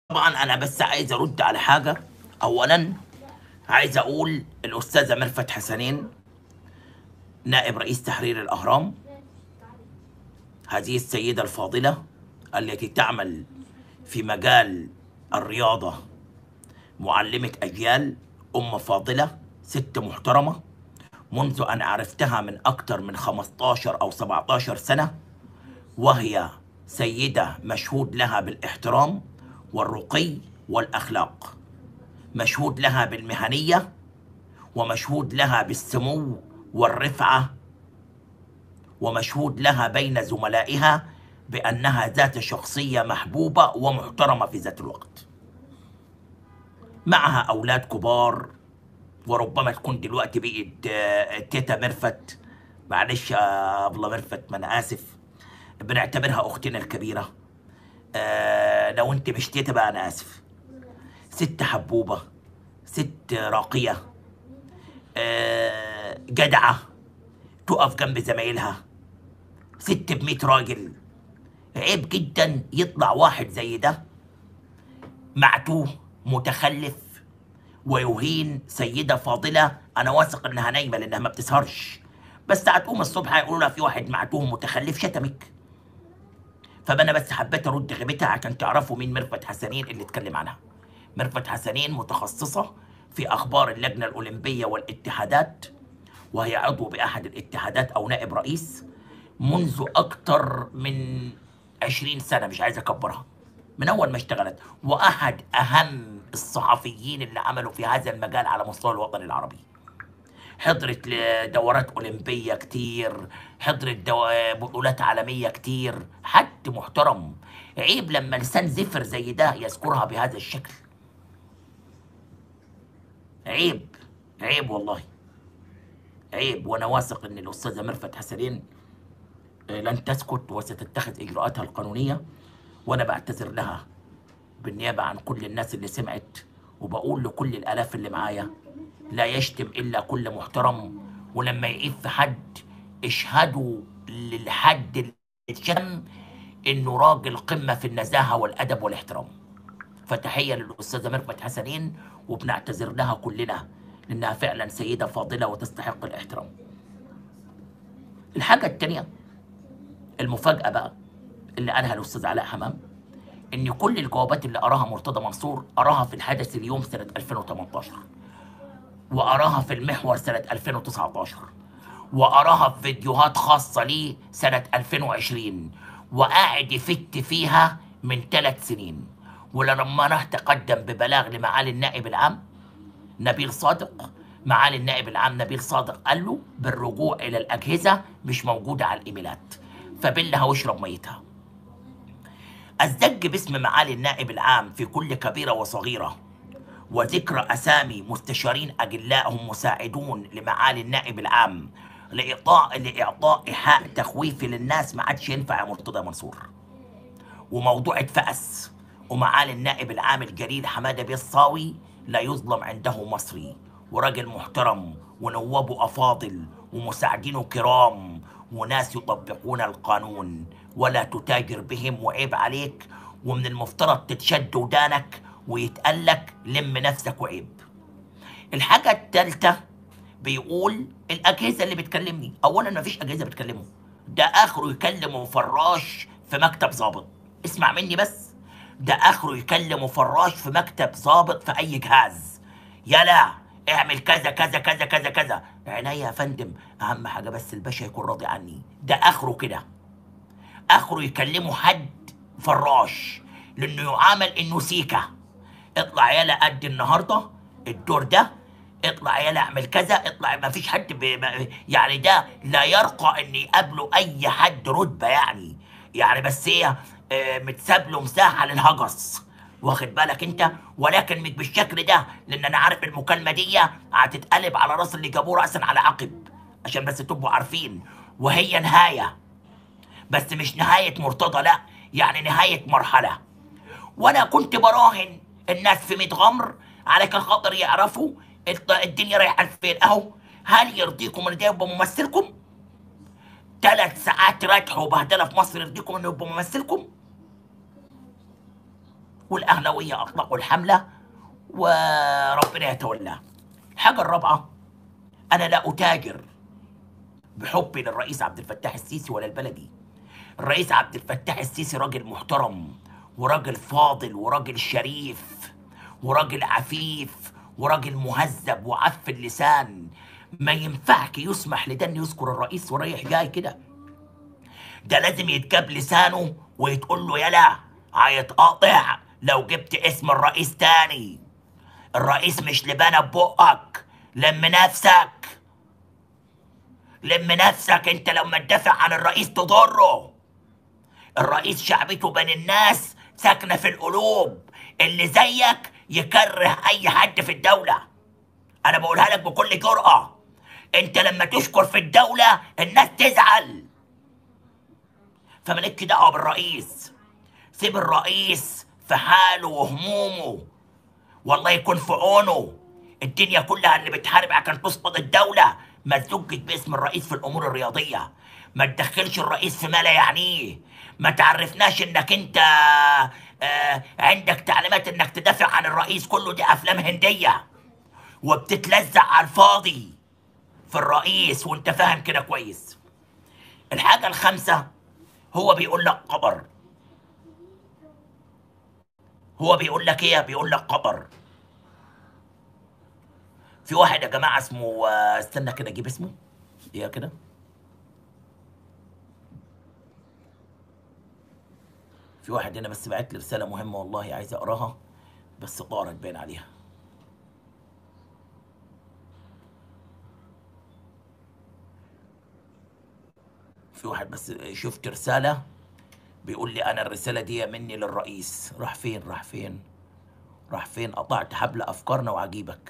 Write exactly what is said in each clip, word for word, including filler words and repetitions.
طبعا انا بس عايز ارد على حاجه. اولا عايز اقول الاستاذه ميرفت حسنين نائب رئيس تحرير الاهرام، هذه السيده الفاضله التي تعمل في مجال الرياضه، معلمه اجيال، ام فاضله، ست محترمه منذ ان عرفتها من اكثر من خمستاشر او سبعتاشر سنه، وهي سيده مشهود لها بالاحترام والرقي والاخلاق، مشهود لها بالمهنيه، ومشهود لها بالسمو والرفعة، ومشهود لها بين زملائها بأنها ذات شخصية محبوبة ومحترمة في ذات الوقت. معها أولاد كبار، وربما تكون دلوقتي بقت آه، تيتا ميرفت. معلش يا أبلة ميرفت، ما أنا آسف، بنعتبرها أختنا الكبيرة. آه، لو أنت مش تيتا بقى أنا آسف. ست حبوبة، ست راقية، آه، جدعة، تقف جنب زمايلها، ست بمية راجل. عيب جدا يطلع واحد زي ده معتوه متخلف ويهين سيدة فاضلة. أنا واثق إنها نايمة لأنها ما بتسهرش، بس هتقوم الصبح هيقولوا لها في واحد معتوه متخلف شتمك. فأنا بس حبيت أرد غيبتها عشان تعرفوا مين ميرفت حسنين اللي اتكلم عنها. ميرفت حسنين متخصصة في أخبار اللجنة الأولمبية والاتحادات، وهي عضو بأحد الاتحادات أو نائب رئيس منذ أكثر من عشرين سنة، مش عايز أكبرها، من أول ما اشتغلت، وأحد أهم الصحفيين اللي عملوا في هذا المجال على مستوى الوطن العربي. حضرت لدورات أولمبية كتير، حضرت دو... بطولات عالمية كتير، حد محترم. عيب لما لسان زفر زي ده يذكرها بهذا الشكل. عيب، عيب والله، عيب. وأنا واثق إن الأستاذة ميرفت حسنين لن تسكت وستتخذ إجراءاتها القانونية، وأنا بعتذر لها بالنيابة عن كل الناس اللي سمعت، وبقول لكل الآلاف اللي معايا لا يشتم إلا كل محترم، ولما يعيب في حد اشهدوا للحد اللي اتشتم إنه راجل قمة في النزاهة والأدب والاحترام. فتحية للأستاذة ميرفت حسنين، وبنعتذر لها كلنا لأنها فعلا سيدة فاضلة وتستحق الاحترام. الحاجة التانية، المفاجأة بقى اللي قالها الأستاذ علاء حمام، إن كل الجوابات اللي قراها مرتضى منصور قراها في الحدث اليوم سنة ألفين وتمنتاشر، وقراها في المحور سنة ألفين وتسعتاشر، وقراها في فيديوهات خاصة ليه سنة ألفين وعشرين، وقاعد يفت فيها من ثلاث سنين. ولما راح تقدم ببلاغ لمعالي النائب العام نبيل صادق، معالي النائب العام نبيل صادق قال له بالرجوع إلى الأجهزة مش موجودة على الإيميلات، فبلها واشرب ميتها. الزج باسم معالي النائب العام في كل كبيرة وصغيرة، وذكر أسامي مستشارين أجلاء هم مساعدون لمعالي النائب العام لإعطاء لإعطاء إيحاء تخويفي للناس، ما عادش ينفع يا مرتضى منصور. وموضوع اتفقس، ومعالي النائب العام الجليل حمادة بيه الصاوي لا يظلم عنده مصري، وراجل محترم، ونوابه أفاضل، ومساعدينه كرام، وناس يطبقون القانون ولا تتاجر بهم، وعيب عليك. ومن المفترض تتشد ودانك ويتقال لك لم نفسك، وعيب. الحاجة التالتة بيقول الأجهزة اللي بتكلمني، أولا مفيش أجهزة بتكلمه، ده آخره يكلمه فراش في مكتب ظابط. اسمع مني بس، ده آخره يكلمه فراش في مكتب ظابط في أي جهاز. يلا اعمل كذا كذا كذا كذا كذا، عينيا يا فندم، أهم حاجة بس الباشا يكون راضي عني. ده آخره كده، آخره يكلمه حد فراش لأنه يعامل إنه سيكة. اطلع يلا قد النهارده الدور ده، اطلع يلا اعمل كذا، اطلع. ما فيش حد ب... يعني ده لا يرقى ان يقابله اي حد رتبه يعني. يعني بس هي اه متساب له مساحه للهجس، واخد بالك انت، ولكن مش بالشكل ده، لان انا عارف المكالمه دي هتتقلب على راس اللي جابوه راسا على عقب، عشان بس تبقوا عارفين. وهي نهايه، بس مش نهايه مرتضى، لا، يعني نهايه مرحله. وانا كنت براهن الناس في ميت غمر علشان خاطر يعرفوا الدنيا رايحه لفين. اهو، هل يرضيكم ان ده يبقى ممثلكم؟ ثلاث ساعات رتح وبهدله في مصر يرضيكم انه يبقى ممثلكم؟ والاهلاويه اطلقوا الحمله وربنا يتولاه. الحاجه الرابعه، انا لا اتاجر بحبي للرئيس عبد الفتاح السيسي ولا البلدي. الرئيس عبد الفتاح السيسي راجل محترم وراجل فاضل وراجل شريف وراجل عفيف وراجل مهذب وعف اللسان. ما ينفعك يسمح لده انه يذكر الرئيس ورايح جاي كده. ده لازم يتجاب لسانه ويتقول له يلا هيتقاطع لو جبت اسم الرئيس تاني. الرئيس مش لبانه ببقك، لم نفسك لم نفسك. انت لما تدافع عن الرئيس تضره. الرئيس شعبيته بين الناس ساكنه في القلوب. اللي زيك يكره اي حد في الدوله. انا بقولها لك بكل جرأة. انت لما تشكر في الدولة الناس تزعل. فمالكش دعوة بالرئيس. سيب الرئيس في حاله وهمومه، والله يكون في عونه. الدنيا كلها اللي بتحارب عشان تسقط الدولة ما تزجش باسم الرئيس في الامور الرياضية. ما تدخلش الرئيس في ما لا يعنيه. ما تعرفناش انك انت آه عندك تعليمات انك تدافع عن الرئيس. كله دي افلام هندية وبتتلزق على الفاضي في الرئيس وانت فاهم كده كويس. الحاجة الخامسة، هو بيقول لك قبر. هو بيقول لك ايه؟ بيقول لك قبر. في واحد يا جماعة اسمه آه، استنى كده اجيب اسمه ايه كده. في واحد هنا بس بعت لي رسالة مهمة والله عايز اقراها بس طارت باين عليها. في واحد بس شفت رسالة بيقول لي انا الرسالة دي مني للرئيس. راح فين راح فين راح فين قطعت حبل افكارنا وعجيبك.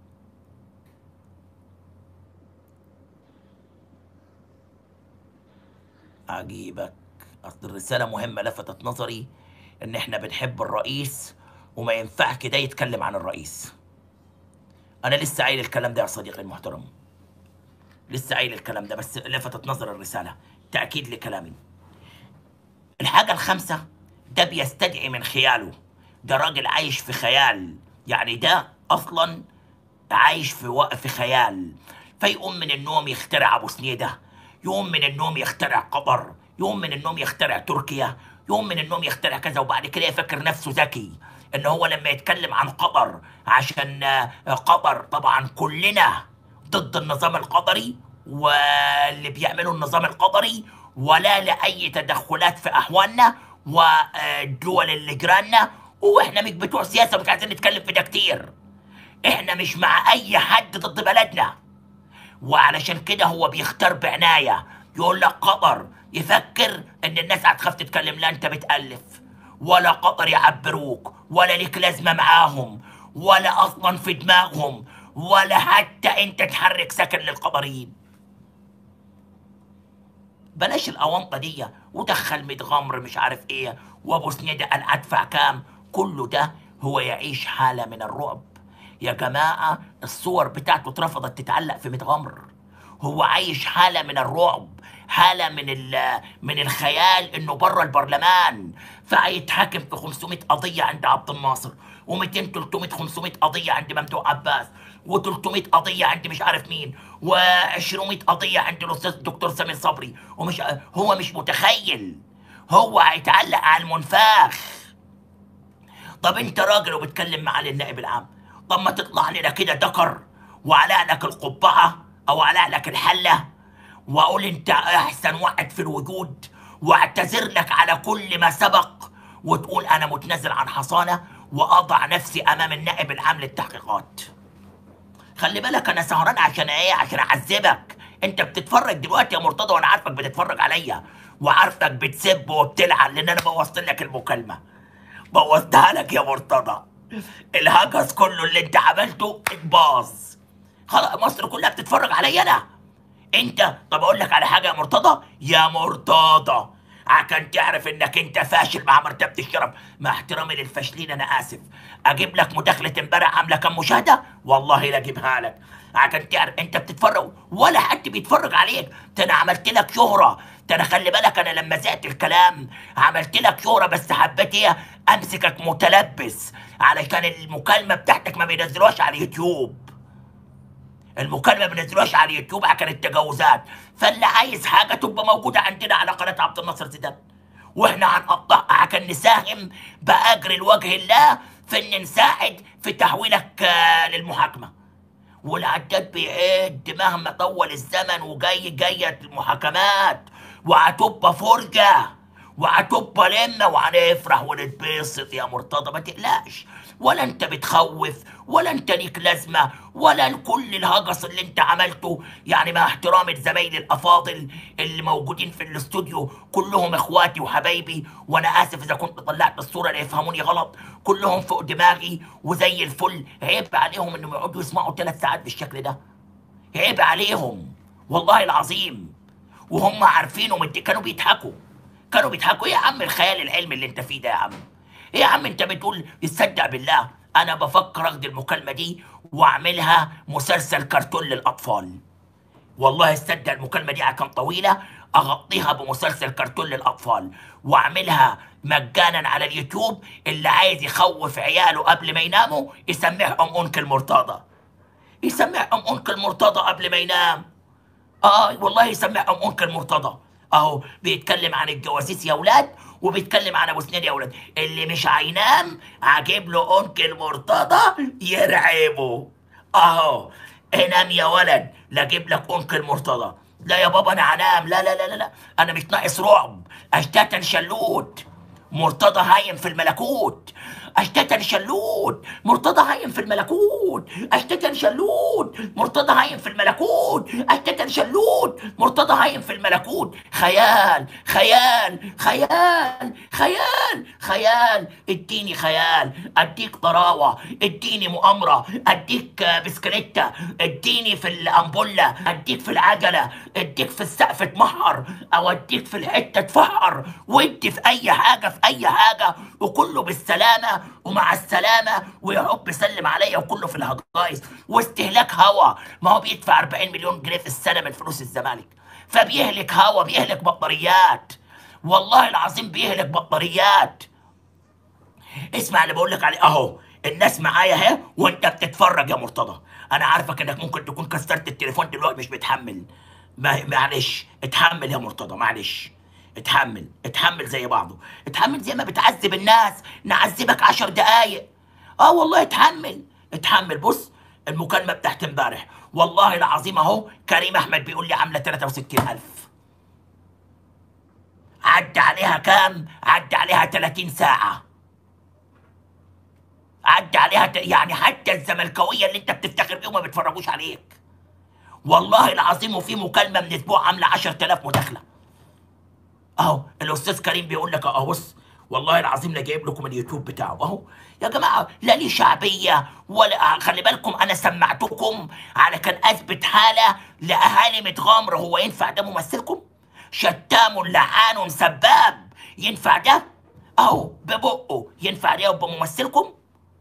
عجيبك. اصل الرسالة مهمة لفتت نظري ان احنا بنحب الرئيس وما ينفع كده يتكلم عن الرئيس. انا لسه قايل الكلام ده يا صديقي المحترم، لسه قايل الكلام ده بس لفتت نظر الرسالة تأكيد لكلامي. الحاجة الخامسة، ده بيستدعي من خياله. ده راجل عايش في خيال، يعني ده اصلا عايش في وق- في خيال. فيقوم من النوم يخترع ابو سنيده، يقوم من النوم يخترع قطر، يقوم من النوم يخترع تركيا، يقوم من النوم يخترع كذا، وبعد كده يفكر نفسه ذكي ان هو لما يتكلم عن قطر عشان آه، قطر طبعا كلنا ضد النظام القطري واللي بيعملوا النظام القطري ولا لأي تدخلات في أحوالنا والدول اللي جيراننا. واحنا مش بتوع سياسة مش عايزين نتكلم في ده كتير. احنا مش مع اي حد ضد بلدنا، وعلشان كده هو بيختار بعناية. يقول لك قطر، يفكر ان الناس هتخاف تتكلم. لا انت بتألف ولا قطر يعبروك ولا ليك لازمة معاهم ولا اصلا في دماغهم ولا حتى انت تحرك سكن للقطريين. بلاش الاونطه دي ودخل ميت غمر مش عارف ايه وابو سنيده قال ادفع كام. كله ده هو يعيش حاله من الرعب. يا جماعه الصور بتاعته اترفضت تتعلق في ميت غمر. هو عايش حاله من الرعب، حاله من ال- من الخيال انه بره البرلمان فهيتحاكم في خمسمائة قضيه عند عبد الناصر و200 ثلاثمائة خمسمائة قضيه عند ممدوح عباس و300 قضيه عند مش عارف مين و200 قضيه عند الاستاذ الدكتور سمير صبري. ومش هو مش متخيل، هو هيتعلق على المنفاخ. طب انت راجل وبتكلم معالي النائب العام، طب ما تطلع لنا كده دكر وعلق لك القبعه او علق لك الحله واقول انت احسن واحد في الوجود واعتذر لك على كل ما سبق وتقول انا متنازل عن حصانه واضع نفسي امام النائب العام للتحقيقات. خلي بالك انا سهران عشان ايه؟ عشان اعذبك. انت بتتفرج دلوقتي يا مرتضى وانا عارفك بتتفرج عليا وعارفك بتسب وبتلعن لان انا بوظت لك المكالمه، بوظتها لك يا مرتضى. الهجس كله اللي انت عملته اتباظ. خلاص مصر كلها بتتفرج عليا انا. انت طب اقول لك على حاجه يا مرتضى، يا مرتضى عشان تعرف انك انت فاشل مع مرتبة الشرف. مع احترامي للفاشلين انا اسف. اجيب لك مداخلة امبارح عاملة كام مشاهدة؟ والله لا اجيبها لك عشان تعرف انت بتتفرج ولا حد بيتفرج عليك. ده انا عملت لك شهرة. ده انا خلي بالك انا لما زهقت الكلام عملت لك شهرة، بس حبيت ايه امسكك متلبس علشان المكالمة بتاعتك ما بينزلوهاش على اليوتيوب. المكالمه ما بنزلوهاش على اليوتيوب عشان التجاوزات. فاللي عايز حاجه تبقى موجوده عندنا على قناه عبد الناصر زيدان، واحنا هنقطعها عشان نساهم باجر لوجه الله في ان نساعد في تحويلك آه، للمحاكمه. والعداد بيعد مهما طول الزمن، وجاي جايه المحاكمات وهتبقى فرجه وهتبقى لمه وهنفرح ونتبسط يا مرتضى، ما تقلقش. ولا انت بتخوف ولا انت ليك لازمه ولا كل الهجس اللي انت عملته. يعني مع احترامي لزمايلي الافاضل اللي موجودين في الاستوديو كلهم اخواتي وحبايبي، وانا اسف اذا كنت طلعت الصوره لا يفهموني غلط، كلهم فوق دماغي وزي الفل. عيب عليهم انهم يقعدوا يسمعوا ثلاث ساعات بالشكل ده. عيب عليهم والله العظيم. وهم عارفين ومت... كانوا بيضحكوا كانوا بيضحكوا. ايه يا عم الخيال العلمي اللي انت فيه ده يا عم؟ ايه يا عم انت بتقول تصدق بالله انا بفكر اخد المكالمه دي واعملها مسلسل كرتون للاطفال. والله تصدق المكالمه دي كانت طويله، اغطيها بمسلسل كرتون للاطفال واعملها مجانا على اليوتيوب. اللي عايز يخوف عياله قبل ما يناموا يسمعهم انكل مرتضى. يسمعهم انكل مرتضى قبل ما ينام. اه والله يسمعهم انكل مرتضى. اهو بيتكلم عن الجواسيس يا ولاد، وبيتكلم عن ابو سنين يا ولاد. اللي مش هينام عاجب له انكل مرتضى يرعبه. اهو انام يا ولد لا اجيب لك انكل مرتضى. لا يا بابا انا هنام. لا لا لا لا لا. انا مش ناقص رعب. اشتاتا شلوت مرتضى هايم في الملكوت. اشتاتا شلوت مرتضى هايم في الملكوت. اشتاتا شلوت مرتضى هايم في الملكوت. اشتاتا شلوت مرتضى هايم في الملكوت. خيال خيال خيال خيال خيال. اديني خيال، اديك طراوه، اديني مؤامره، اديك بسكليته، اديني في الامبوله، اديك في العجله، اديك في السقف اتمحر، او اديك في الحته تفحر، ودي في اي حاجه في اي حاجه، وكله بالسلامه ومع السلامه، ويا رب سلم عليا، وكله في الهجايز واستهلاك هوا. ما هو بيدفع أربعين مليون جنيه في السنه من فلوس الزمالك، فبيهلك هوا، بيهلك بطاريات. والله العظيم بيهلك بطاريات. اسمع اللي بقول لك عليه اهو. الناس معايا اهي وانت بتتفرج يا مرتضى. انا عارفك انك ممكن تكون كسرت التليفون دلوقتي مش بتحمل. ما- معلش اتحمل يا مرتضى، معلش اتحمل اتحمل زي بعضه. اتحمل زي ما بتعذب الناس نعذبك عشر دقايق. اه والله اتحمل اتحمل. بص المكالمه بتاعت امبارح والله العظيم اهو. كريم احمد بيقول لي عامله ثلاثة وستين ألف. عدى عليها كام؟ عدى عليها ثلاثين ساعه. عدى عليها ت... يعني حتى الزملكاويه اللي انت بتفتخر بيهم ما بيتفرجوش عليك والله العظيم. وفي مكالمه من اسبوع عامله عشرة آلاف مداخله. اهو الاستاذ كريم بيقول لك اهو. بص والله العظيم لا جايب لكم اليوتيوب بتاعه اهو. يا جماعه لا ليه شعبيه ولا خلي بالكم. انا سمعتكم على كان اثبت حاله لاهالي متغامره. هو ينفع ده ممثلكم؟ شتام لعان سباب ينفع ده؟ اهو ببقه ينفع ده يبقى ممثلكم؟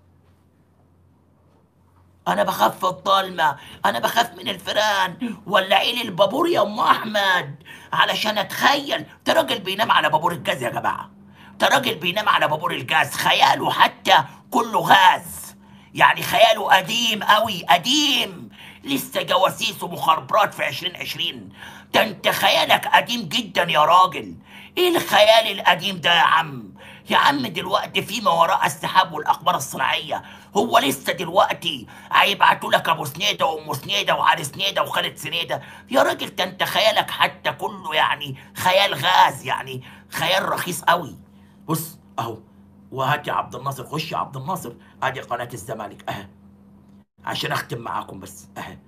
انا بخاف في الضلمه، انا بخاف من الفيران. ولعي لي البابور يا ام احمد علشان اتخيل. ده راجل بينام على بابور الجاز يا جماعه. ده راجل بينام على بابور الجاز. خياله حتى كله غاز. يعني خياله قديم قوي قديم. لسه جواسيس ومخابرات في عشرين عشرين. ده انت خيالك قديم جدا يا راجل. ايه الخيال القديم ده يا عم؟ يا عم دلوقتي في ما وراء السحاب والاقمار الصناعيه. هو لسه دلوقتي هيبعتوا لك ابو سنيده وام سنيده وعلي سنيده وخالد سنيده؟ يا راجل ده انت خيالك حتى كله يعني خيال غاز، يعني خيال رخيص قوي. بص اهو. وهات يا عبد الناصر، خش يا عبد الناصر. ادي قناه الزمالك اهي عشان اختم معاكم بس اهي.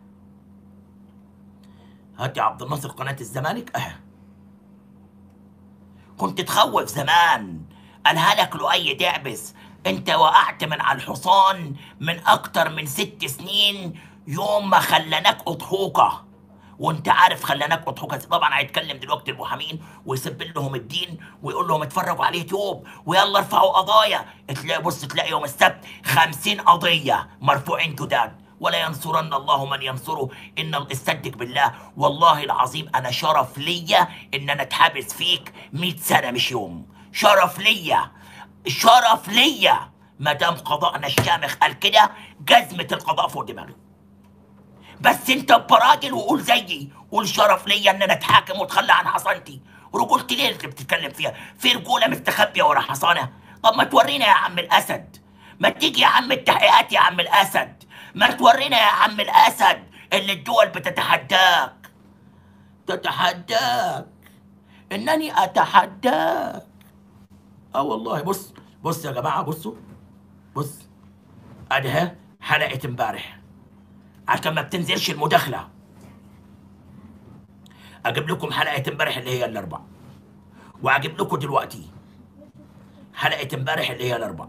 هات يا عبد الناصر قناه الزمالك اهي. كنت تخوف زمان قالها لك لؤي دعبس. انت وقعت من على الحصان من اكتر من ست سنين يوم ما خلناك اضحوكه. وانت عارف خلاناك اضحوك. طبعا هيتكلم دلوقتي المحامين ويسب لهم الدين ويقول لهم اتفرجوا على اليوتيوب ويلا ارفعوا قضايا. تلاقي بص تلاقي يوم السبت خمسين قضيه مرفوعين جداد. ولا ينصرن الله من ينصره. ان استدق بالله والله العظيم انا شرف ليا ان انا اتحبس فيك مئة سنه مش يوم. شرف ليا، شرف ليا. ما دام قضاءنا الشامخ قال كده جزمه القضاء فوق دماغي. بس انت براجل وقول زيي، قول شرف ليا ان انا اتحاكم واتخلى عن حصانتي. رجولتي ليه اللي بتتكلم فيها؟ في رجوله مستخبيه ورا حصانه؟ طب ما تورينا يا عم الاسد، ما تيجي يا عم التحقيقات يا عم الاسد، ما تورينا يا عم الاسد اللي الدول بتتحداك. تتحداك انني اتحداك. اه والله. بص بص يا جماعه، بصوا بص ادي حلقه امبارح عشان ما بتنزلش المداخله. اجيب لكم حلقه امبارح اللي هي الاربع، واجيب لكم دلوقتي حلقه امبارح اللي هي الاربع.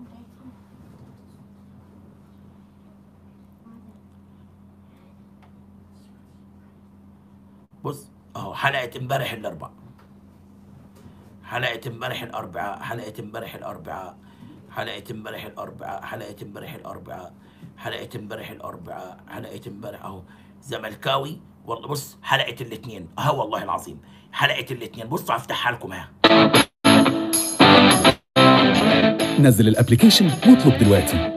بص اهو حلقه امبارح الاربع، حلقه امبارح الاربعاء، حلقه امبارح الاربعاء، حلقه امبارح الاربعاء، حلقه امبارح الاربعاء، حلقه امبارح الاربعاء، حلقه امبارح اهو زملكاوي. والله بص حلقه الاثنين اهو والله العظيم حلقه الاثنين. بصوا هفتحها لكم اهي. نزل الابلكيشن واطلب دلوقتي.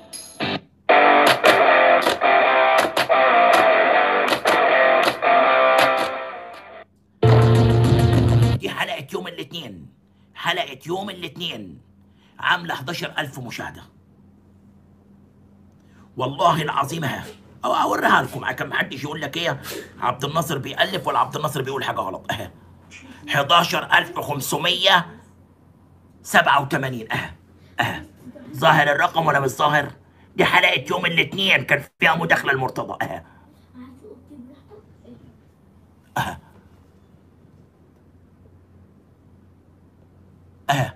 دي حلقه يوم الاثنين، حلقه يوم الاثنين عامله حداشر ألف مشاهده والله العظيم اهي. او اوريها لكم عشان ما حدش يقول لك ايه عبد الناصر بيألف ولا عبد الناصر بيقول حاجه غلط. اهي حداشر ألف وخمسمية وسبعة وتمانين اهي اهي. ظاهر الرقم ولا مش ظاهر؟ دي حلقه يوم الاثنين كان فيها مداخله المرتضى اهي اهي اهي.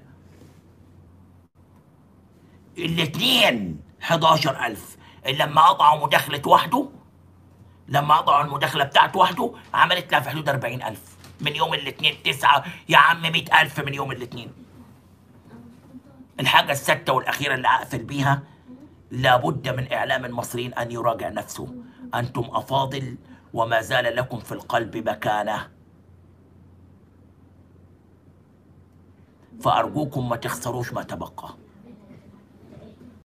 الاثنين حداشر ألف. لما قطعوا مداخله وحده، لما قطعوا المداخله بتاعته وحده عملت لها في حدود أربعين ألف. من يوم الاثنين تسعة يا عم مئة ألف من يوم الاثنين. الحاجه السادسه والاخيره اللي اقفل بيها، لابد من اعلام المصريين ان يراجع نفسه. انتم افاضل وما زال لكم في القلب مكانه، فارجوكم ما تخسروش ما تبقى.